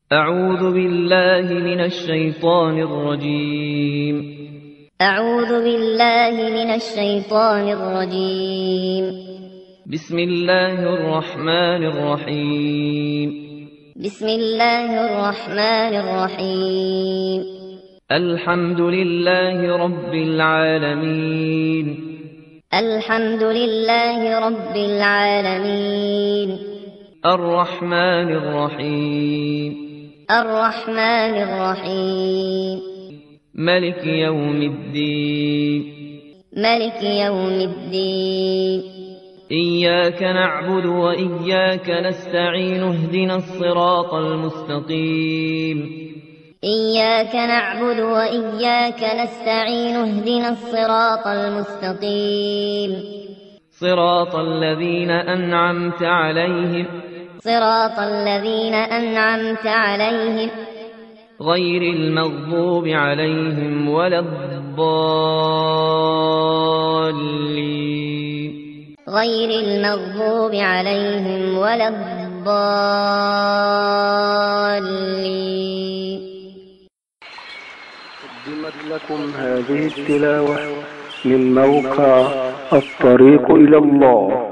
أعوذ بالله من الشيطان الرجيم. أعوذ بالله من الشيطان الرجيم. بسم الله الرحمن الرحيم. بسم الله الرحمن الرحيم. الحمد لله رب العالمين. الحمد لله رب العالمين. الرحمن الرحيم. الرحمن الرحيم. ملك يوم الدين. ملك يوم الدين. إياك نعبد وإياك نستعين اهدنا الصراط المستقيم. إياك نعبد وإياك نستعين اهدنا الصراط المستقيم. صراط الذين أنعمت عليهم. صراط الذين أنعمت عليهم. غير المغضوب عليهم ولا الضالين. غير المغضوب عليهم ولا الضالين. قدمت لكم هذه التلاوة من موقع الطريق إلى الله.